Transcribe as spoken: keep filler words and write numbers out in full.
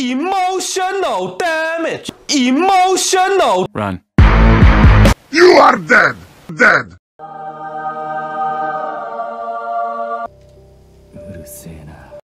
Emotional damage! Emotional! Run. You are dead! Dead!